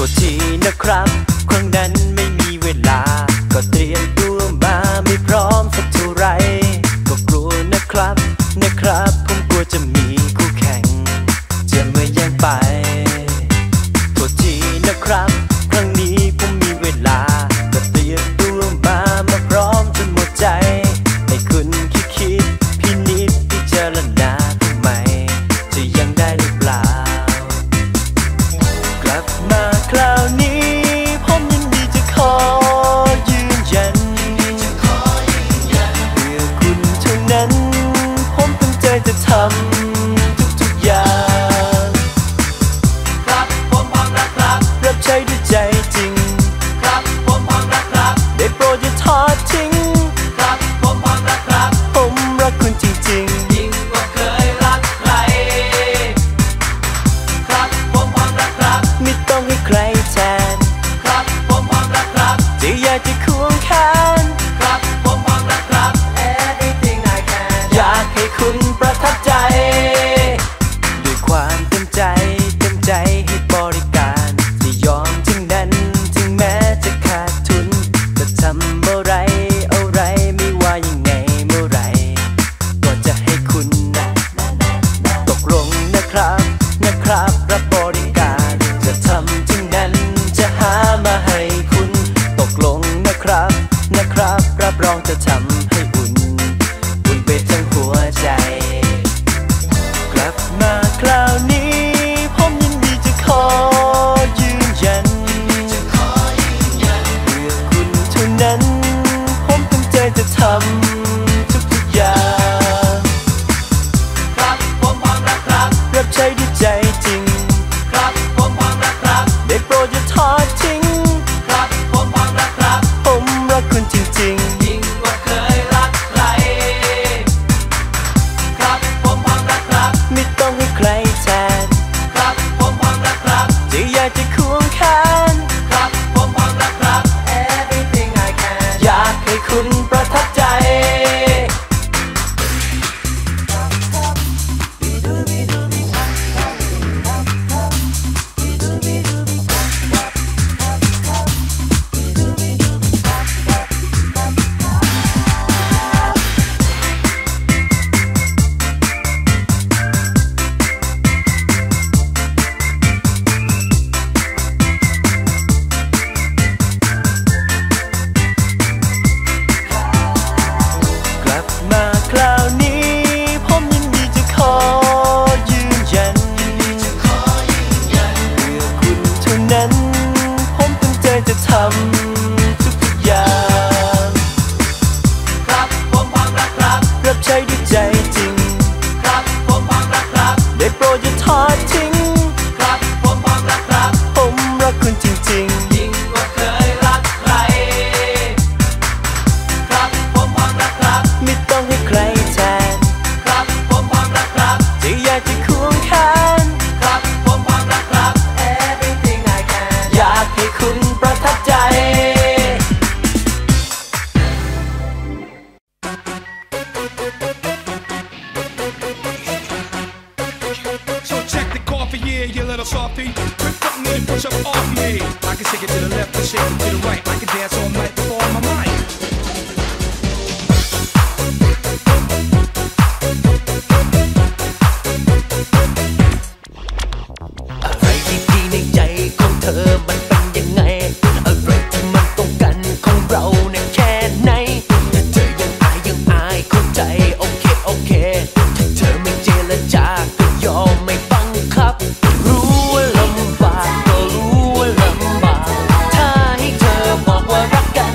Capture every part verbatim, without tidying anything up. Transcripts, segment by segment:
ษทีนะครับครั้งนั้นไม่มีเวลาก็เตรียมตัวมาไม่พร้อมสักเท่าไรก็กลัวนะครับนะครับผมกลัวจะมีคู่แข่งจะมาแย่งไปโทษทีนะครับครั้งนี้ผมมีเวลาก็เตรียมตัวมามาพร้อมจนหมดใจให้คุณคิดคิดพินิจพิจารณาทำไมจะยังได้หรือเปล่ากลับมาคราวนี้ผมยินดีจะขอยืนยันเพื่อคุณเท่านั้นผมตั้งใจจะทำทุกๆอย่างครับผมพร้อมแล้วครับรับใช้ด้วยใจจริงครับผมพร้อมแล้วครับได้โปรดอย่าทอดทิ้งครับผมพร้อมแล้วครับผมรักคุณจริงๆยิ่งกว่าเคยรักใครครับผมพร้อมแล้วครับไม่ต้องให้ใครแทนครับผมพร้อมแล้วครับจะอยากจะควงแขนครับผมพร้อมแล้วครับ Everything I can อยากให้คุณประทับใจด้วยความเต็มใจเต็มใจให้บริการจะยอมถึงนั้นถึงแม้จะขาดทุนจะทำอะไรอะไรไม่ว่ายังไงเมื่อไรก็จะให้คุณนะตกลงนะครับนะครับรับบริการจะทำถึงนั้นจะหามาให้คุณตกลงนะครับนะครับรับรองจะทำให้อุ่นอุ่นไปทั้งหัวใจกลับมาคราวนี้ผมยินดีจะขอยืนยันเพื่อคุณเท่านั้นผมตั้งใจจะทำทุกๆอย่างครับผมพร้อมแล้วครับรับใช้ด้วยใจจริงครับผมพร้อมแล้วครับได้โปรดอย่าทอดทิ้งครับผมพร้อมแล้วครับผมรักคุณจริงๆยิ่งกว่าเคยรักใครครับผมพร้อมแล้วครับไม่ต้องให้ใครแทนครับผมพร้อมแล้วครับจะอยากจะควงแขนครับผมพร้อมแล้วครับ Everything I can อยากให้คุณประทับใจกลับมาคราวนี้ผมยินดีจะขอยืนยันเพื่อคุณเท่านั้นผมตั้งใจจะทำทุกๆอย่างครับผมพร้อมแล้วครับรับใช้ด้วยใจจริงครับผมพร้อมแล้วครับได้โปรดอย่าทอดทิ้งครับผมพร้อมแล้วครับผมรักคุณจริงๆยิ่งกว่าเคยรักใครครับผมพร้อมแล้วครับไม่ต้องให้ใครแทนครับผมพร้อมแล้วครับจะอยากจะควงแขนครับผมพร้อมแล้วครับ Everything I can อยากให้คุณประทับใจ So check the coffee, yeah, you little softy. Quit fucking me and push up off me. I can shake it to the left and shake it to the right. I can dance all night with all my mind. อะไรดีๆในใจของเธอมันเป็นยังไงอะไรที่มันต้องกันของเราเนี่ยแค่ไหนถ้าเธอยังอายยังอายเข้าใจโอเคโอเคถ้าเธอไม่เจรจาก็ยอมไม่บังคับรู้ว่าลำบากก็รู้ว่าลำบากถ้าให้เธอบอกว่ารักกัน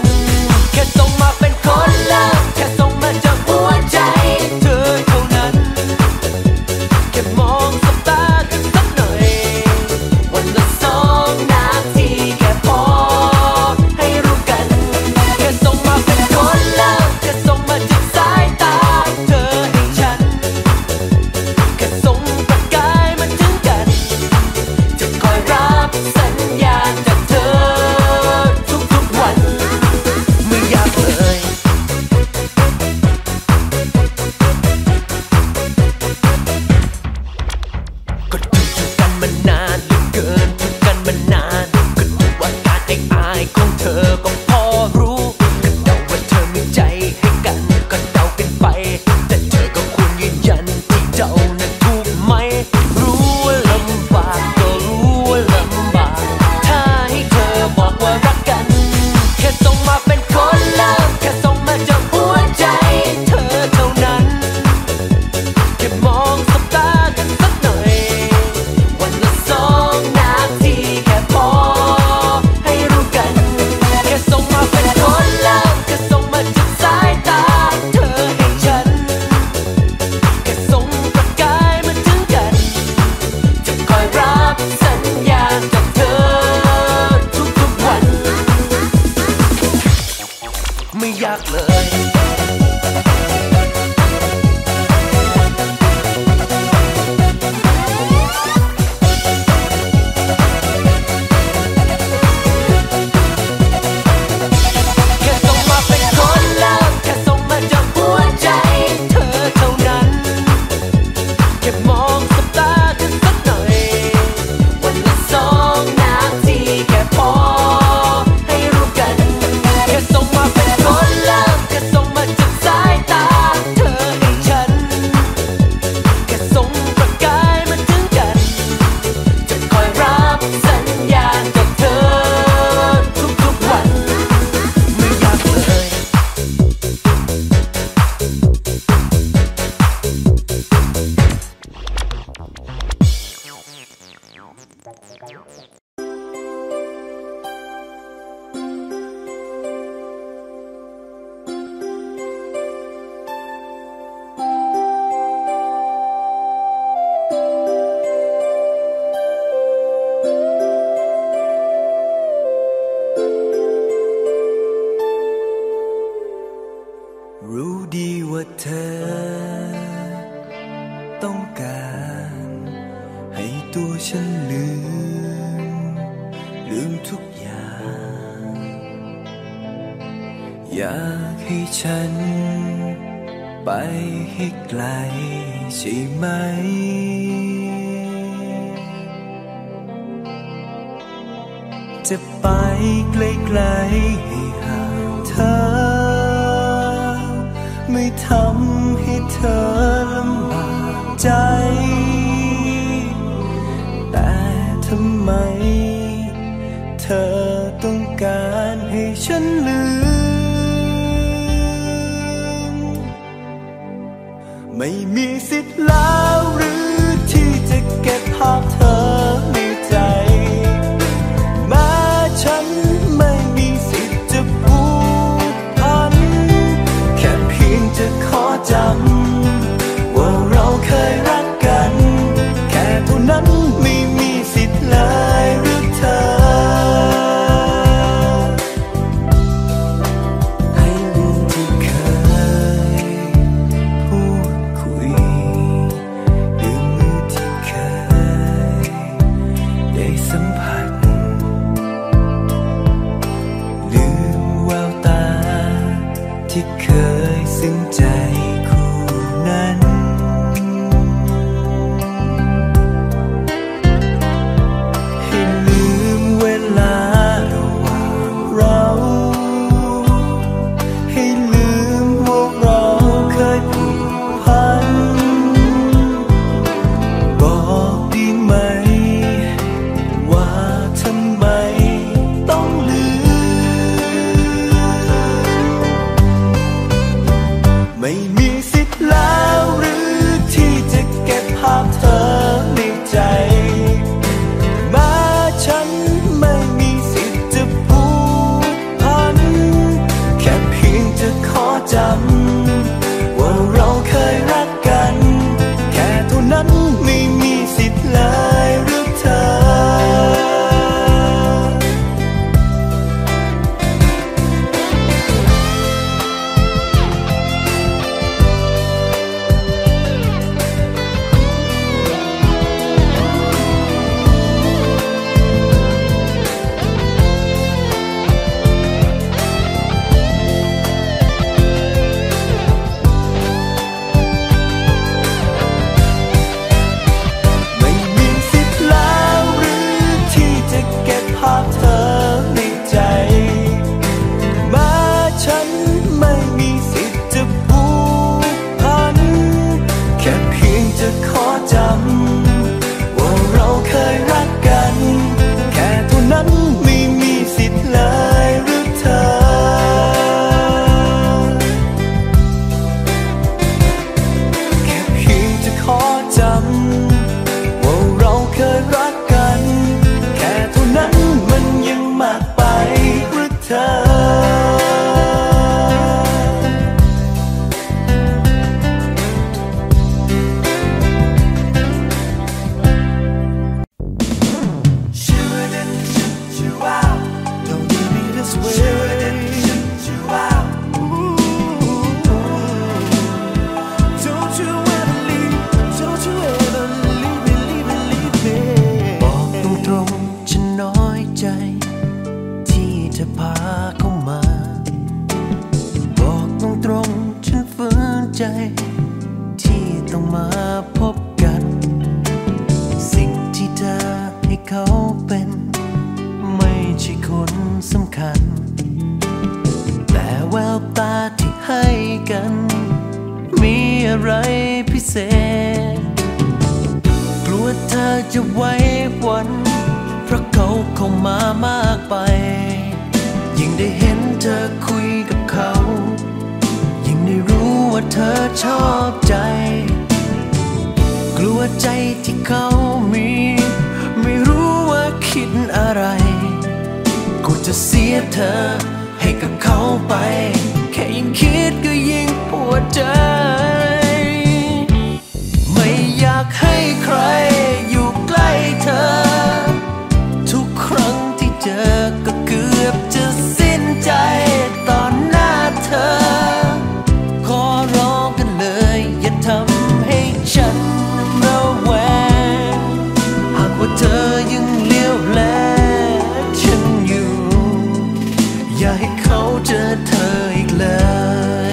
ากเลยรู้ดีว่าเธอต้องการให้ตัวฉันลืมลืมทุกอย่างอยากให้ฉันไปให้ไกลใช่ไหมจะไปไกลๆให้ห่างเธอไม่ทำให้เธอลำบากใจแต่ทำไมเธอต้องการให้ฉันลืมไม่มีสิทธิ์แล้วหรือที่จะเก็บภาพเธอในใจแม้ฉันไม่มีสิทธิ์จะพูดพันแค่เพียงจะขอจำว่าเราเคยรักกันแค่เท่านั้นไม่มีสิทธิ์เลยหรือเธอให้ลืมที่เคยพูดคุยลืมมือที่เคยได้สัมผัสลืมแววตาที่เคยซึ้งใจคู่นั้นให้ลืมเวลาระหว่างเราให้ลืมว่าเราเคยผูกพันบอกได้ไหมว่าทำไมต้องลืมไม่มีสิทธิ์แล้วหรือที่จะเก็บภาพเธอในใจแม้ฉันไม่มีสิทธิ์จะพูดพันแค่เพียงจะขอจำว่าเราเคยรักกันแค่เท่านั้นไม่มีสิทธิ์เลยหรือเธอสำคัญแต่แววตาที่ให้กันมีอะไรพิเศษกลัวเธอจะไว้วันเพราะเขาเข้ามามากไปยิ่งได้เห็นเธอคุยกับเขายิ่งได้รู้ว่าเธอชอบใจกลัวใจที่เขามีไม่รู้ว่าคิดอะไรกูจะเสียเธอให้กับเขาไปแค่ยิ่งคิดก็ยิ่งปวดใจไม่อยากให้ใครอยู่ใกล้เธอทุกครั้งที่เจอก็เกือบจะสิ้นใจตอนหน้าเธอขอร้องกันเลยอย่าทำให้ฉันระแวงหากว่าเธอยังเลี้ยวแลฉันอยู่อย่าให้เขาเจอเธออีกเลย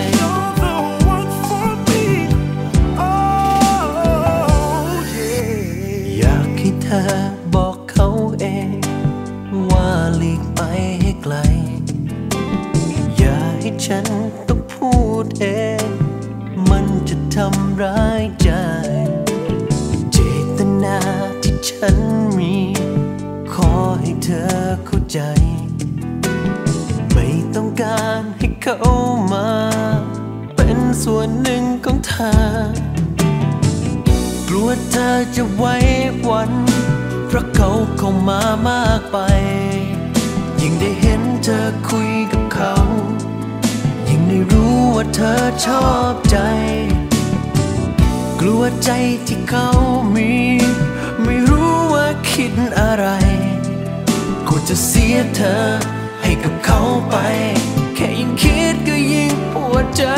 อยากให้เธอบอกเขาเองว่าหลีกไปให้ไกลอย่าให้ฉันต้องพูดเองมันจะทำร้ายใจเจตนาที่ฉันมีขอให้เธอเข้าใจไม่ต้องการให้เขามาเป็นส่วนหนึ่งของเธอกลัวเธอจะไว้วันเพราะเขาเข้ามามากไปยิ่งได้เห็นเธอคุยกับเขายิ่งได้รู้ว่าเธอชอบใจกลัวใจที่เขามีไม่รู้ว่าคิดอะไรกูจะเสียเธอให้กับเขาไปแค่ยิ่งคิดก็ยิ่งปวดใจ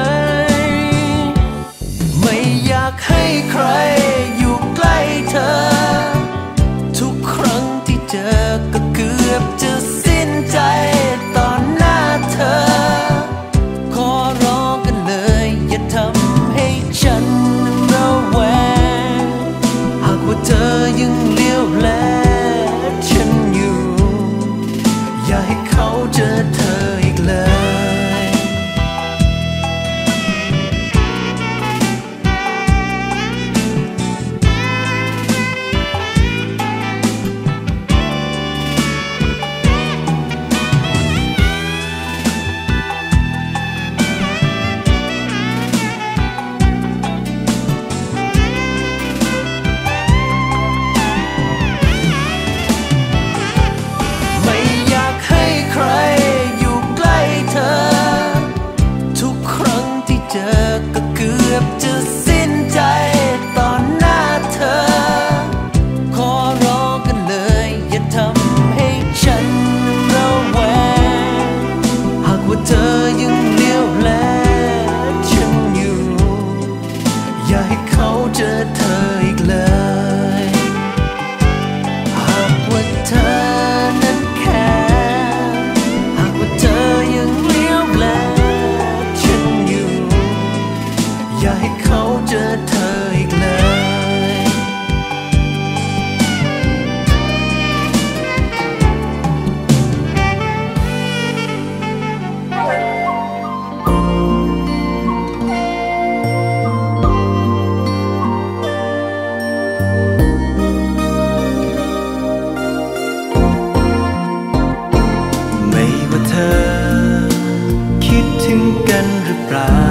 ไม่อยากให้ใครอยู่ใกล้เธอทุกครั้งที่เจอก็เกือบจะสิ้นใจตอนหน้าเธอขอร้องกันเลยอย่าทำให้ฉันระแวงหากว่าเธอยังเลี้ยวแลฉันอยู่อย่าให้เขาเจอเธออีกเลยจะสิ้นใจตอนหน้าเธอขอร้องกันเลยอย่าทำให้ฉันระแวงหากว่าเธอยังเลี้ยวแลฉันอยู่อย่าให้เขาเจอเธออีกเลยหากว่าเธอนั้นแค่หากว่าเธอยังเลี้ยวแลอย่าให้เขาเจอเธออีกเลยไม่ว่าเธอคิดถึงกันหรือเปล่า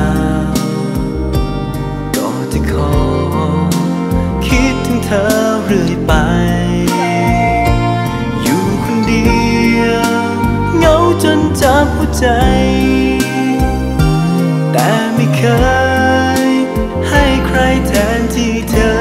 คิดถึงเธอเรื่อยไปอยู่คนเดียวเหงาจนจับหัวใจแต่ไม่เคยให้ใครแทนที่เธอ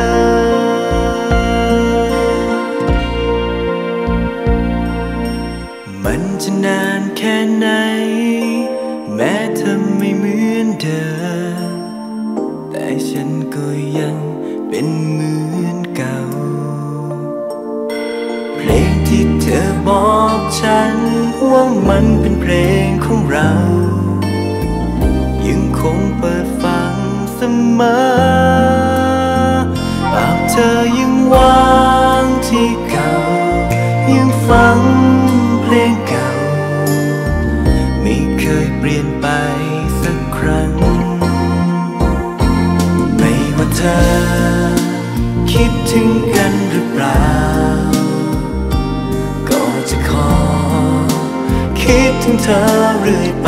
มันจะนานแค่ไหนแม้เธอไม่เหมือนเดิมแต่ฉันก็ยังเป็นเหมือนเก่าเพลงที่เธอบอกฉันว่ามันเป็นเพลงของเรายังคงเปิดฟังเสมอหากเธอยังว่างที่เก่ายังฟังเพลงเก่ายเปลี่ยนไปสักครั้งไม่ว่าเธอคิดถึงกันหรือเปล่าก็จะขอคิดถึงเธอเรื่อยไป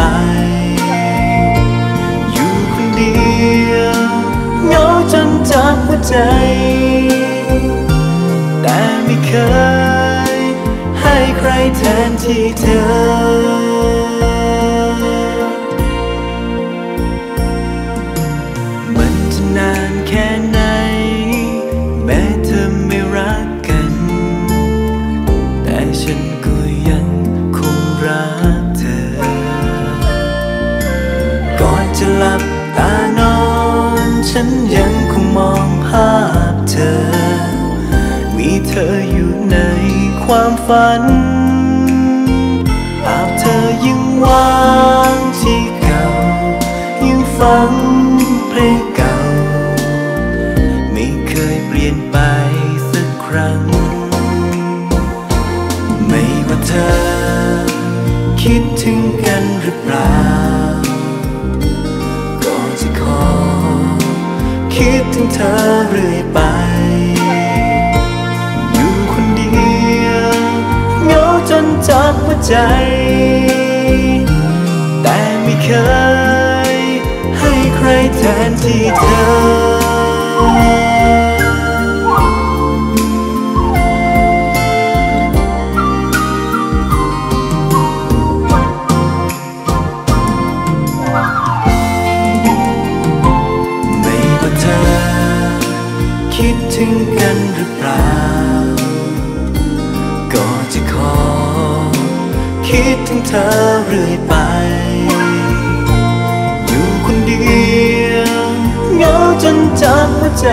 อยู่คนเดียวเหงาจนจากหัวใจแต่ไม่เคยให้ใครแทนที่เธอมันจะนานแค่ไหนแม้เธอไม่รักกันแต่ฉันก็ยังคงรักเธอก่อนจะหลับตานอนฉันยังคงมองภาพเธอมีเธออยู่ในความฝันภาพเธอยังว่างที่เก่ายังฟังเพลงเก่าไม่เคยเปลี่ยนไปสักครั้งไม่ว่าเธอคิดถึงกันหรือเปล่าก็จะขอคิดถึงเธอเรื่อยไปอยู่คนเดียวเหงาจนจากหัวใจแต่ไม่เคยให้ใครแทนที่เธอคิดถึงกันหรือเปล่าก็จะขอคิดถึงเธอเรื่อยไปอยู่คนเดียวเหงาจนจากหัวใจ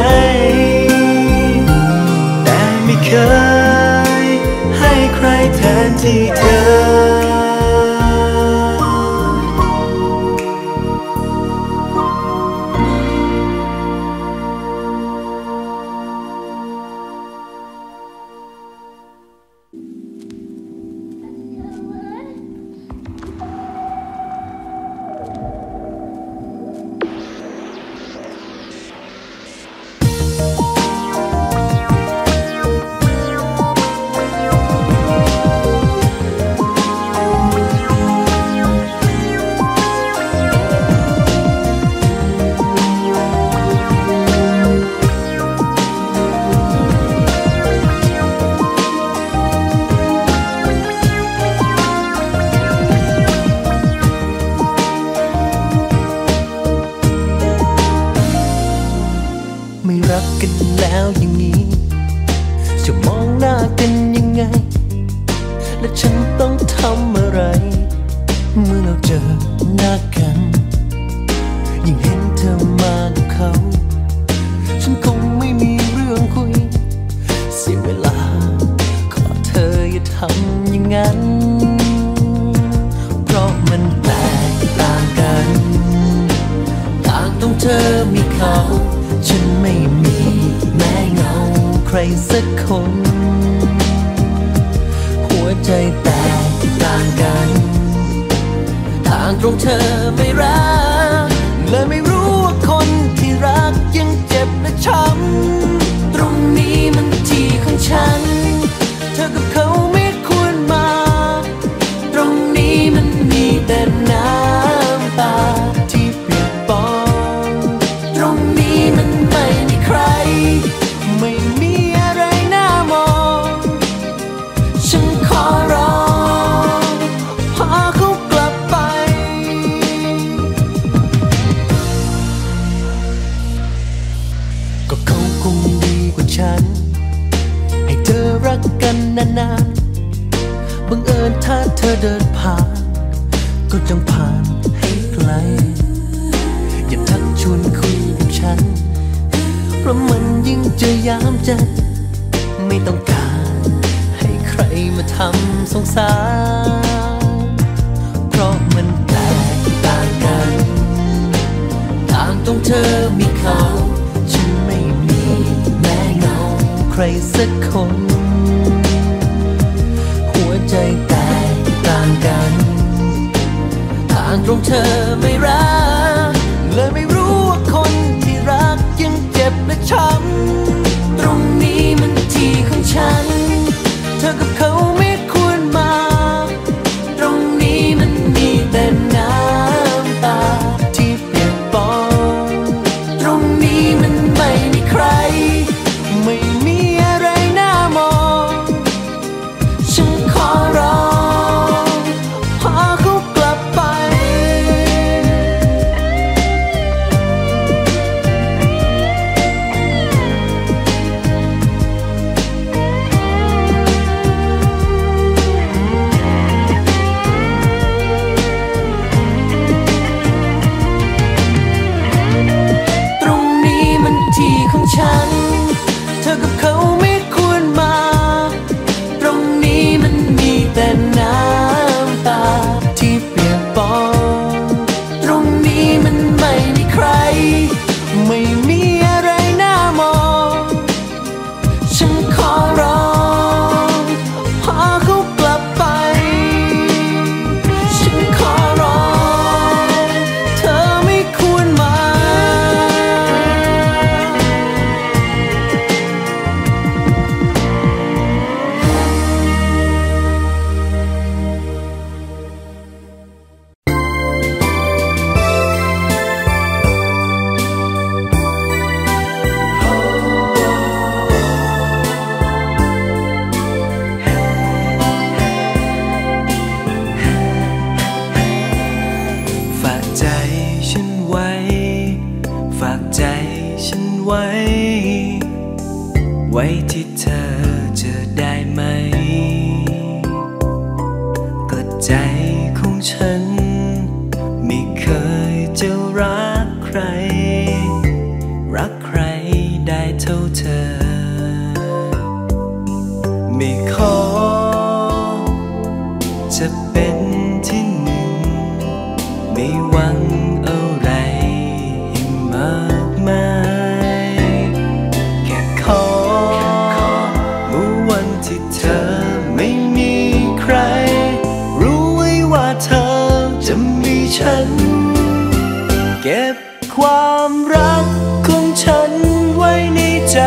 แต่ไม่เคยให้ใครแทนที่เธอกันแล้วอย่างนี้จะมองหน้ากันยังไงและฉันต้องทำอะไรเมื่อเราเจอหน้ากันยิ่งเห็นเธอมากับเขาฉันคงไม่มีเรื่องคุยเสียเวลาขอเธออย่าทำอย่างนั้นเพราะมันแตกต่างกันต่างตรงเธอมีเขาฉันไม่มีแม้เงาใครสักคนหัวใจแตกต่างกันต่างตรงเธอไม่รักเลยไม่รู้ว่าคนที่รักยังเจ็บและช้ำตรงนี้มันที่ของฉันเธอกับเขาไม่ควรมาตรงนี้มันมีแต่น้ำตาที่เปียกปอนตรงนี้มันไม่มีใครไม่มีอะไรน่ามองฉันขอร้องพาเขากลับไปก็เขาคงดีกว่าฉันให้เธอรักกันนานๆบังเอิญถ้าเธอเดินผ่านก็จงผ่านให้ไกลอย่าทักชวนคุยกับฉันเพราะมันยิ่งเจอยามใจไม่ต้องการให้ใครมาทำสงสารเพราะมันแตกต่างกันต่างตรงเธอมีเขาฉันไม่มีแม้เงาใครสักคนหัวใจแตกต่างกันต่างตรงเธอไม่รักเลยไม่รู้ว่าคนที่รักยังเจ็บและช้ำตรงนี้มันที่ของฉันเธอกับเขาไม่ควรมาตรงนี้มันมีแต่น้ำตาที่เปียกปอนตรงนี้มันไม่มีใครไม่มีอะไรน่ามองฉันขอร้องพาเขากลับไปที่ของฉันเธอกับเขาไม่ควรมาตรงนี้มันมีแต่น้ำตาที่เปียกปอนตรงนี้มันไม่มีใครไม่มีอะไรน่ามองฉันขอร้องพาเขากลับไปฉันขอร้องเธอไม่ควรมาไว้ที่เธอจะได้ไหมก็ใจของฉันไม่เคยจะรักใครรักใครได้เท่าเธอไม่ขอจะเป็นที่หนึ่งไม่หวังอะไรให้มากมายแค่ขอเมื่อวันที่เธอไม่มีใครรู้ไว้ว่าเธอจะมีฉันเก็บความรักของฉันไว้ในใจ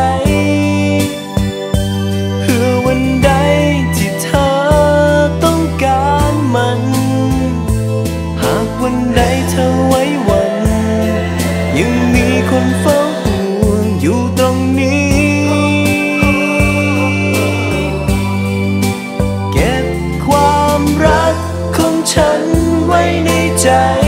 เพื่อวันใดที่เธอต้องการมันหากวันใดเธอไว้วันยังมีคนเฝ้าห่วงอยู่ตรงนี้เก็บความรักของฉันไว้ในใจ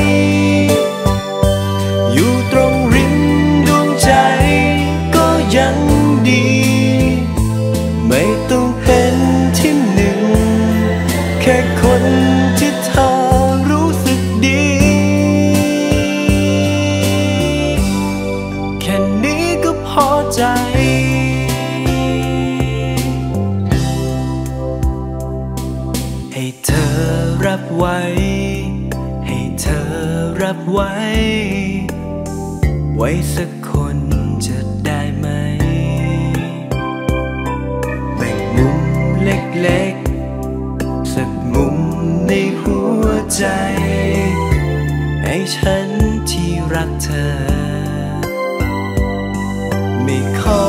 อยู่ตรงริมดวงใจก็ยังดีไม่ต้องเป็นที่หนึ่งแค่คนที่เธอรู้สึกดีแค่นี้ก็พอใจให้เธอรับไว้ให้เธอรับไว้ไว้สักคนจะได้ไหมแบ่งมุมเล็กๆสักมุมในหัวใจให้ฉันที่รักเธอไม่ขอ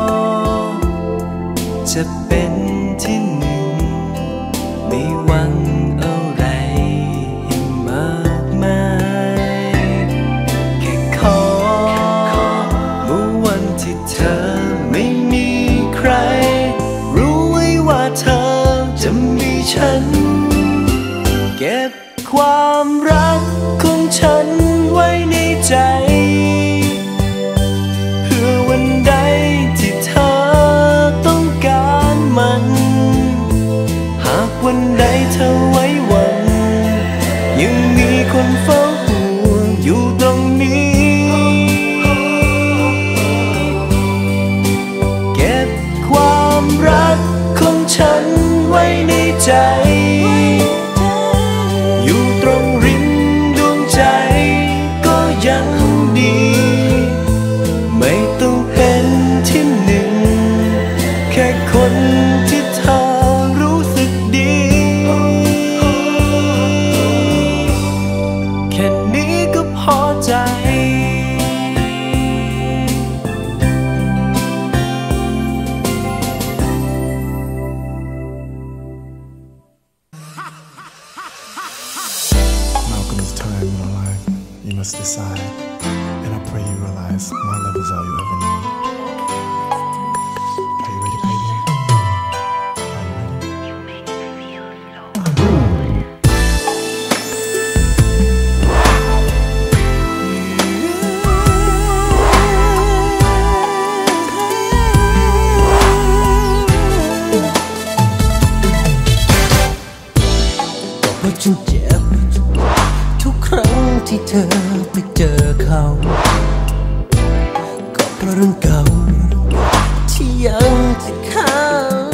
จะเป็นที่หนึ่งไม่หวังอะไรให้มากมายแค่ขอเมื่อวันที่เธอไม่มีใครรู้ไว้ว่าเธอจะมีฉันเก็บความรักของฉันไว้ในใจเพื่อวันใดที่เธอต้องการมันหากวันใดเธอไว้วันยังมีคนเฝ้าห่วงอยู่ตรงนี้เก็บความรักของฉันไว้ในใจอยู่ตรงริมดวงใจก็ยังดีไม่ต้องเป็นที่หนึ่งแค่คนที่เธอรู้สึกดีแค่ you must decide, and I pray you realize my love is all you ever need. Are you ready, baby? Are you ready? You make me feel low. ฉันเจ็บทุกครั้งที่เธอไปเจอเขาก็เพราะเรื่องเก่าที่ยังติดค้าง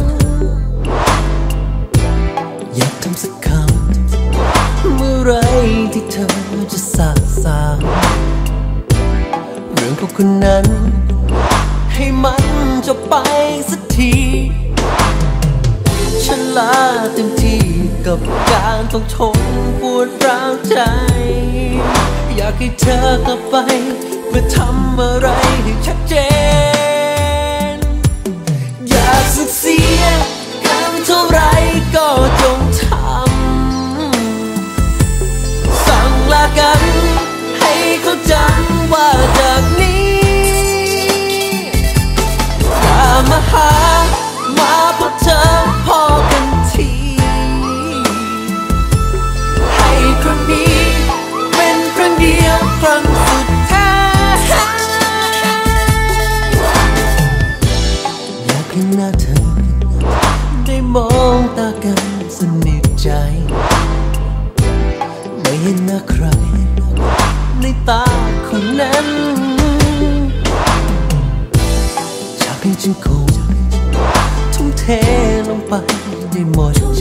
อยากทำสักคำเมื่อไรที่เธอจะสาสางเรื่องของคนนั้นให้มันจบไปสักทีฉันลาเต็มที่กับการต้องทนปวดร้าวใจอยากให้เธอกลับไปเพื่อทำอะไรให้ชัดเจนอยากสุดเสียกันเท่าไรก็จงทำสั่งลากันให้เขาจำว่าจากนี้อย่ามาหามาพบเธอพอกันทีให้ครั้งนี้เป็นครั้งเดียวครั้งสุดท้ายอยากเห็นหน้าเธอได้มองตากันสนิทใจไม่เห็นหน้าใครในตาคนนั้นอยากให้ฉันคงทุ่มเทลงไปได้หมดใจ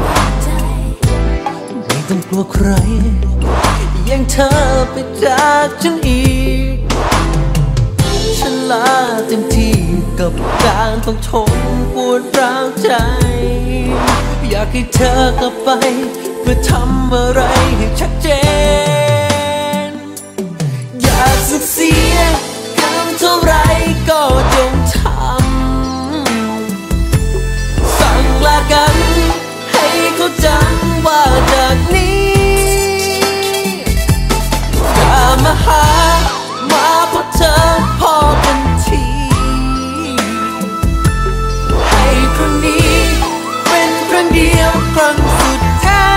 ไม่ต้องกลัวใครยังเธอไปจากฉันอีกฉันลาเต็มที่กับการต้องทนปวดร้าวใจอยากให้เธอกลับไปเพื่อทำอะไรให้ชัดเจนอยากสุดเสียกันเท่าไรก็จงทำสั่งลากันให้เขาจำว่าจากนี้อย่ามาหามาพบเธอพอกันทีให้ครั้งนี้เป็นครั้งเดียวครั้งสุดท้าย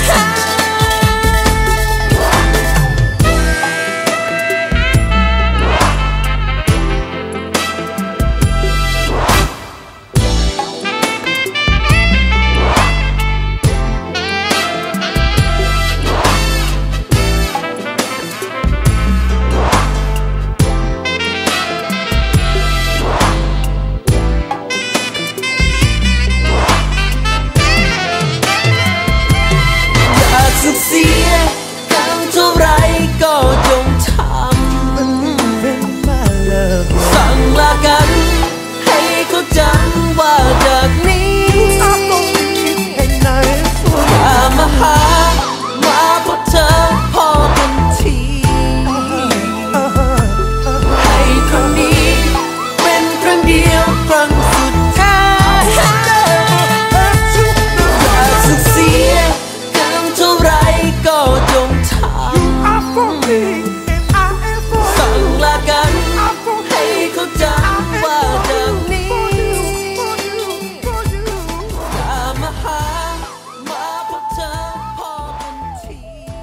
เสียกันเท่าไรก็จงทำสั่งลากันให้เขาจำว่าจากนี้อย่ามาหามาพบเธอพอกันทีให้ครั้งนี้เป็นครั้งเดียวครั้งสุดท้ายอย่าสุดเสียเท่าไรก็จงทำสั่งลากันให้เขาจำว่าจากนี้อย่ามาหามาพบเธอพอกันที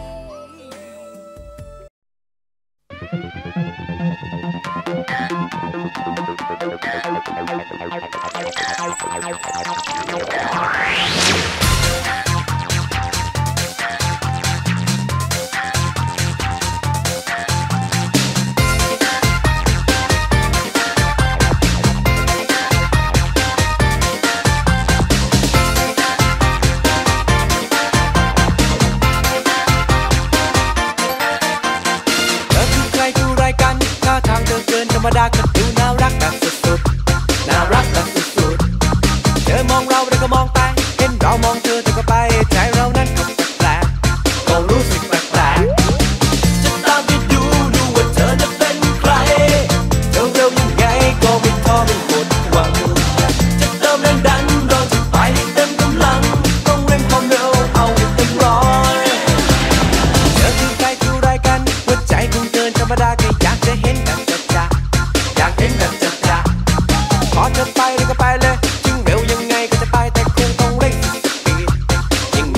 ธรรมดาก็ดูน่ารักแบบสุดๆน่ารักแบบสุดๆเธอมองเราเราก็มองไปเห็นเรามองเธอเธอก็ไปใจเรานั้นก็แปลกๆก็รู้สึกแปลกๆจะตามไปดูดูว่าเธอจะเป็นใครเร็วๆยังไงก็ไม่ท้อไม่หมดหวังจะเติมแรงดันเราจะไปเต็มกำลังต้องเร่งความเร็วเอาให้เต็มร้อยเธอคือใครคืออะไรกันหัวใจ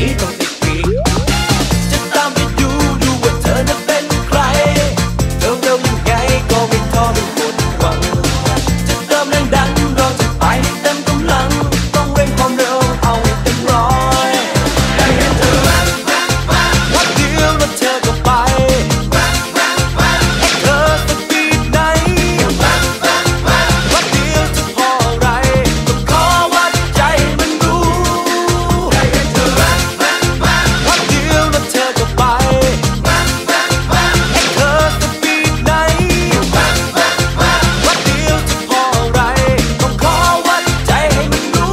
นี้ต้องติดปีกจะตามไปดูดูว่าเธอนั้นเป็นใครเร็วเร็วยังไงก็ไม่ท้อไม่หมดหวังจะเติมแรงดันเราจะไปให้เต็มกำลังต้องเร่งความเร็วเอาให้เต็มร้อยได้เห็นเธอวัดเดียวแล้วเธอก็ไปเธอสปีดไหนวัดเดียวจะพออะไรต้องขอวัดใจมันรู้ได้เห็นเธอวัดเดียวแล้วเธอก็ไปเธอสปีดไหนวัดเดียวจะพออะไรต้องขอวัดใจให้มันรู้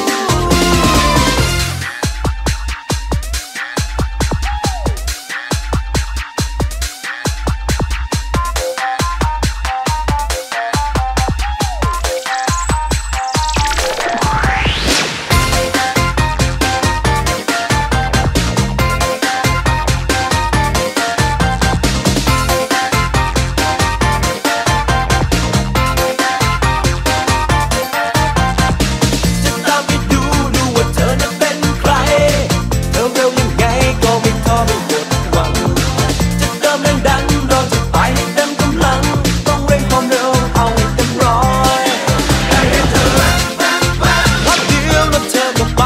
จะตามไปดูดูว่าเธอนั้นเป็นใครเร็วเร็วยังไงก็ไม่ท้อไม่หมดหวังจะเติมแรงดันเราจะไปให้เต็มกำลังต้องเร่งความเร็วเอาให้เต็มร้อยได้เห็นเธอวัดเดียวแล้วเธอก็ไป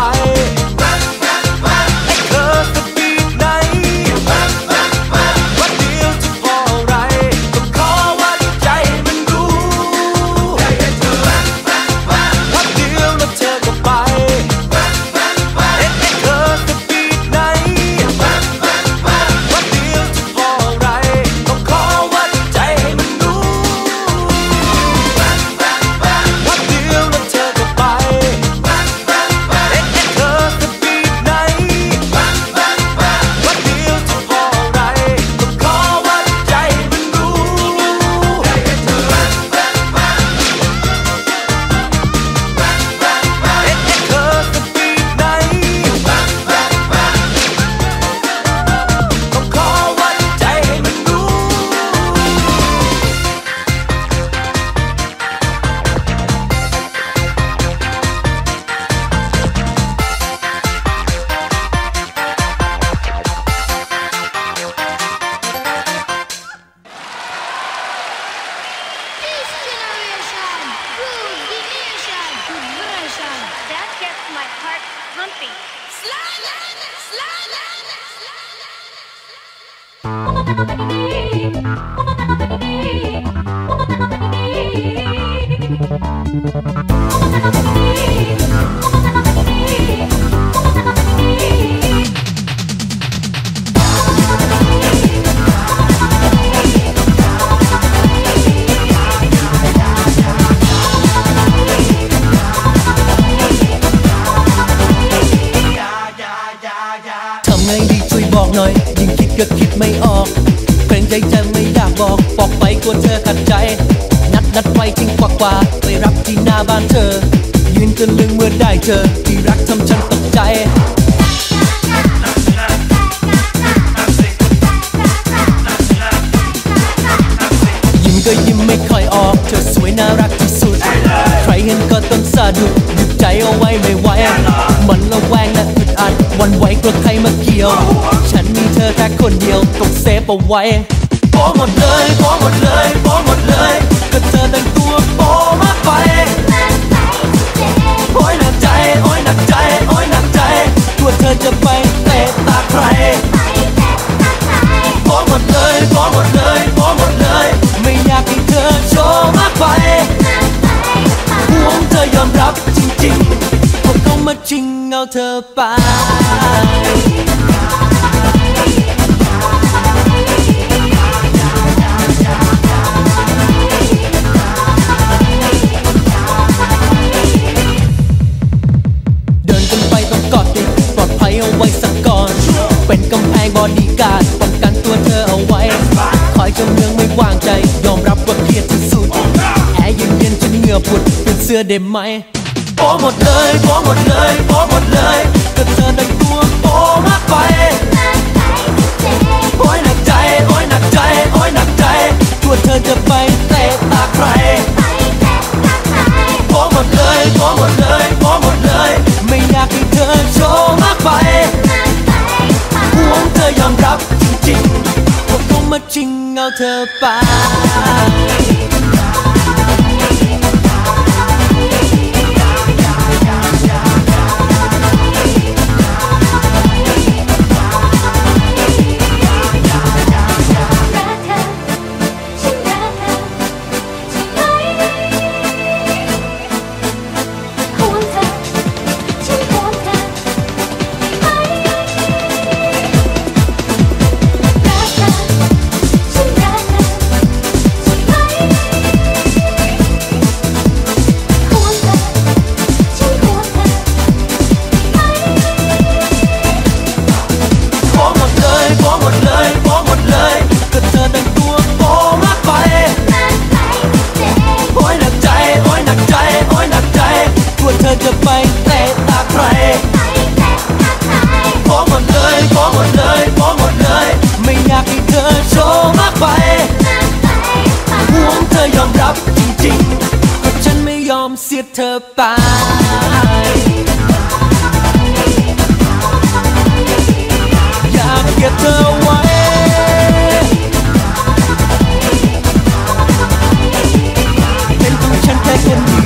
เธอสปีดไหนวัดเดียวจะพออะไรต้องขอวัดใจให้มันรู้ได้เห็นเธอวัดเดียวแล้วเธอก็ไปเธอสปีดไหนวัดเดียวจะพออะไรต้องขอวัดใจให้มันรู้วัดเดียวแล้วเธอก็ไปเธอสปีดไหนวัดเดียวจะพออะไรต้องขอวัดใจให้มันรู้ได้เห็นเธอเธอสปีดไหนต้องขอวัดใจให้มันรู้ This generation, good generation, good generation. That gets my heart pumping. ทำไงดีช่วยบอกหน่อยยิ่งคิดก็คิดไม่ออกเกรงใจจะไม่อยากบอกบอกไปกลัวเธอขัดใจนัดนัดไว้จริงกว่ากว่าไปรับที่หน้าบ้านเธอยืนจนลึงเมื่อได้เจอที่รักทำฉันตกใจยิ้มก็ยิ้มไม่ค่อยออกเธอสวยน่ารักที่สุดใครเห็นก็ต้องสะดุดหยุดใจเอาไว้ไม่ไหวมันระแวงและอึดอัดหวันไหวกลัวใครมาเกี่ยวฉันมีเธอแค่คนเดียวต้องเซฟเอาไว้โป๊หมดเลยโป๊หมดเลยโป๊หมดเลยก็เธอแต่งตัวโป๊มากไปโอ้ยหนักใจโอ้ยหนักใจโอ้ยหนักใจกลัวเธอจะไปเตะตาใครโป๊หมดเลยโป๊หมดเลยโป๊หมดเลยไม่อยากให้เธอโชว์มากไปห่วงเธอยอมรับจริงๆพวกเขามาจริงเอาเธอไปเดินกันไปต้องกอดติดปลอดภัยเอาไว้สักก่อนเป็นกำแพงบอดี้การ์ดป้องกันตัวเธอเอาไว้คอยจนเมืองไม่วางใจยอมรับว่าเครียดที่สุดแอร์เย็นๆจนเหงื่อผุดเป็นเสื้อได้ไหมโป๊หมดเลยโป๊หมดเลยโป๊หมดเลยก็เธอแต่งตัวโป๊มากไปโอ้ยหนักใจโอ้ยหนักใจโอ้ยหนักใจกลัวเธอจะไปเตะตาใครโป๊หมดเลยโป๊หมดเลยโป๊หมดเลยไม่อยากให้เธอโชว์มากไปเอาเธอไปจะไปเตะตาใครขอหมดเลยขอหมดเลยขอหมดเลยไม่อยากให้เธอโชว์มากไปห่วงเธอยอมรับจริงๆก็ฉันไม่ยอมเสียเธอไปอยากเก็บเธอไว้เป็นของฉันแค่คนเดียว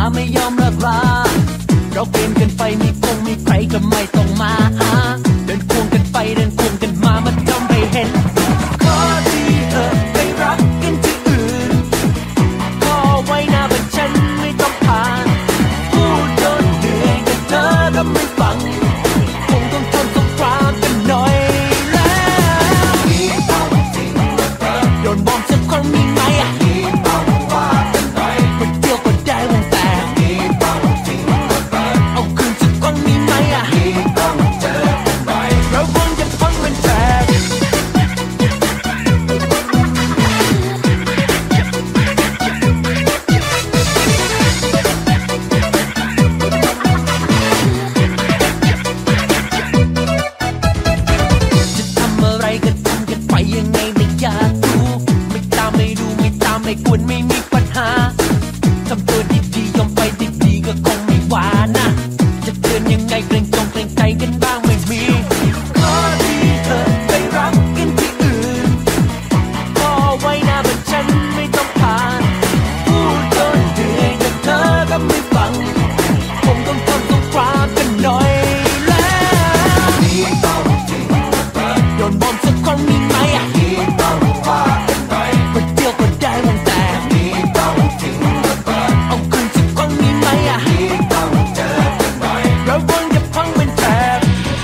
มาไม่ยอมเลิกลาเราเปลี่ยนกันไปมีคงมีใครก็ไม่ต้องมาหาเดินควงกันไปเดินควงกันมามันจำไปเห็นขอที่เธอไปรักกันที่อื่นขอไว้หน้าบ้านฉันไม่ต้องผ่านพูดจนเหนื่อยแต่เธอก็ไม่ฟังคงต้องทนสงครามกันหน่อยแล้วโดนบอมสักครั้งมีไหมอ่ะคนเดียวก็ได้วงแตกเอาคืนสักครั้งมีไหมอ่ะระวังจะพังมันแตกจะทำอะไรก็ทำกันไปยังไงไม่อยากรู้ไม่ตามไม่ดูไม่ตามไม่ควรไม่มีปัญหาทำตัวดีๆยอมไปดีๆก็คงไม่ว่านะจะเตือนยังไงเกรงจงเกรงใจกันบ้างไม่มีขอที่เธอไปรักกันที่อื่นขอไว้หน้าบ้านฉันไม่ต้องผ่านพูดจนเหนื่อยแต่เธอก็ไม่ฟังคงต้องทนสงครามกันหน่อยแล้วโดนบอมสักครั้งมีไหมอ่ะคนเดียวก็ได้วงแตกเอาคืนสักครั้งมีไหมอ่ะระวังจะพังเป็นแถบ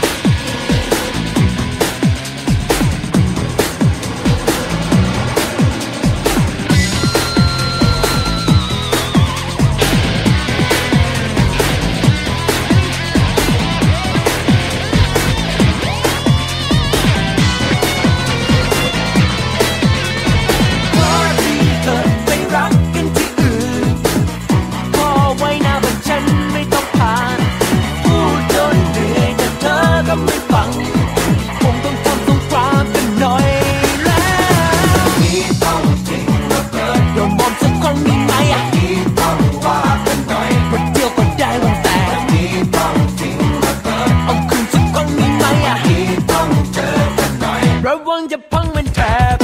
ขอที่เธอไปรักกันที่อื่นขอไว้หน้าบ้านฉันไม่ต้องผ่านพูดจนเหนื่อยแต่เธอก็ไม่ฟังคงต้องทำสงครามกันหน่อยแล้วโดนบอมสักครั้งมีไหมอ่ะคนเดียวก็ได้วงแตกเอาคืนสักครั้งมีไหมอ่ะระวังจะพังเป็นแถบ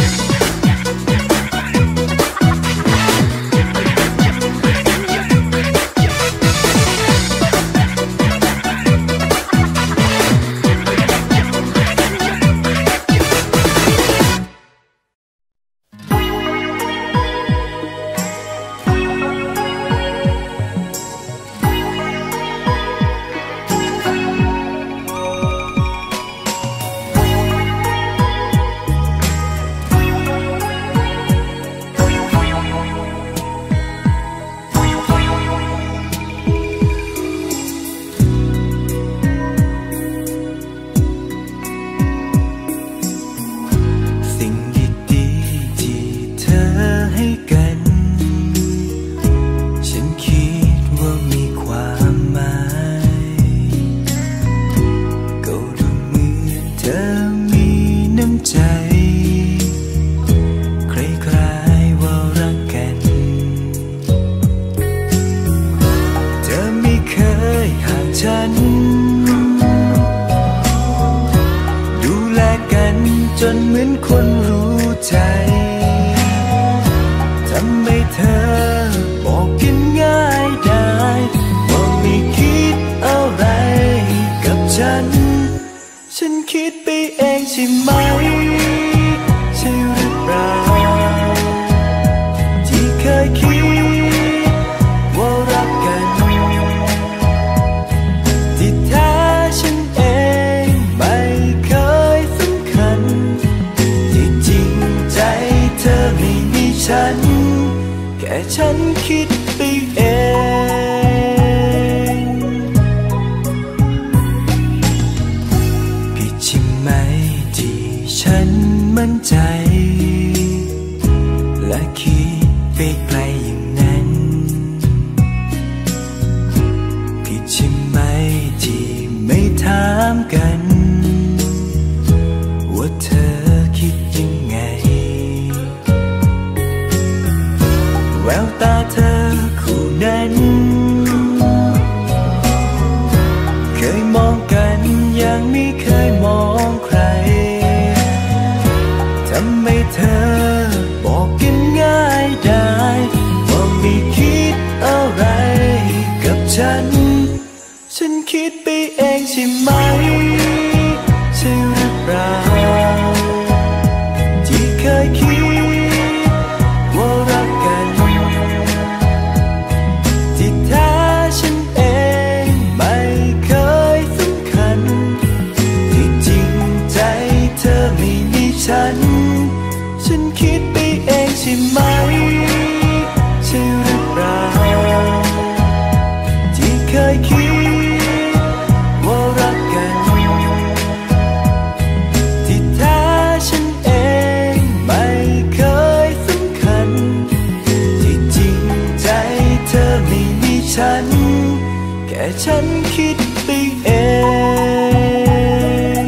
สิ่งดีๆที่เธอให้กัน ฉันคิดว่ามีความหมายก็ดูเหมือนเธอมีน้ำใจคล้ายๆว่ารักกัน เธอไม่เคยห่างฉัน ดูแลกันจนเหมือนคนรู้ใจทำให้เธอบอกกันง่ายได้ว่าไม่คิดอะไรกับฉัน ฉันคิดไปเองใช่ไหม ใช่หรือเปล่าที่เคยคิดว่ารักกัน ที่แท้ฉันเองไม่เคยสำคัญที่จริงใจเธอไม่มีฉัน แค่ฉันคิดไปเองผิดใช่ไหมที่ฉันมั่นใจและคิดไปไกลอย่างนั้นผิดใช่ไหมที่ไม่ถามกันว่าเธอคิดยังไงแววตาเธอคู่นั้น เคยมองกันอย่างไม่เคยมองใครทำไมเธอบอกกันง่ายได้ว่าไม่คิดอะไรฉันคิดไปเองใช่ไหมใช่หรือเปล่าที่เคยคิดว่ารักกันที่แท้ฉันเองไม่เคยสำคัญที่จริงใจเธอไม่มีฉันฉันคิดไปเองใช่ไหมใช่หรือเปล่าที่เคยคิดว่ารักกันที่แท้ฉันเองไม่เคยสำคัญที่จริงใจเธอไม่มีฉันแค่ฉันคิดไปเอง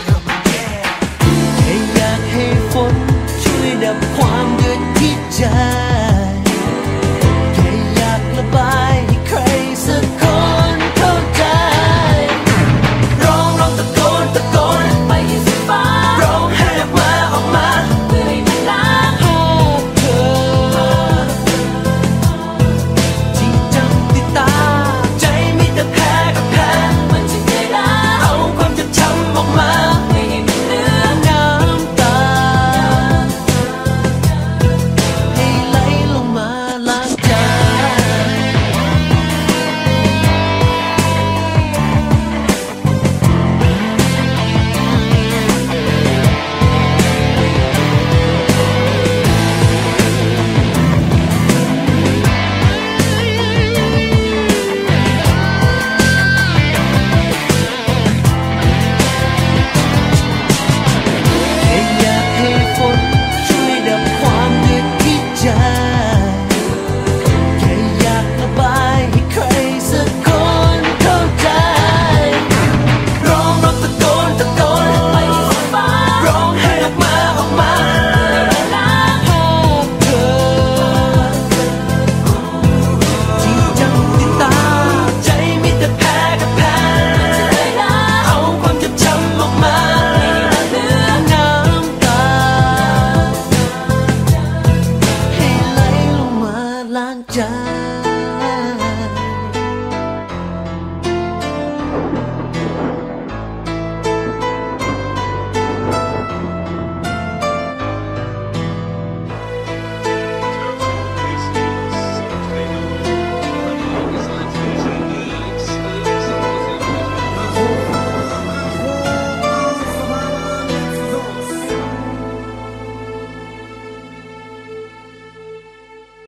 ความเดือดที่ใจ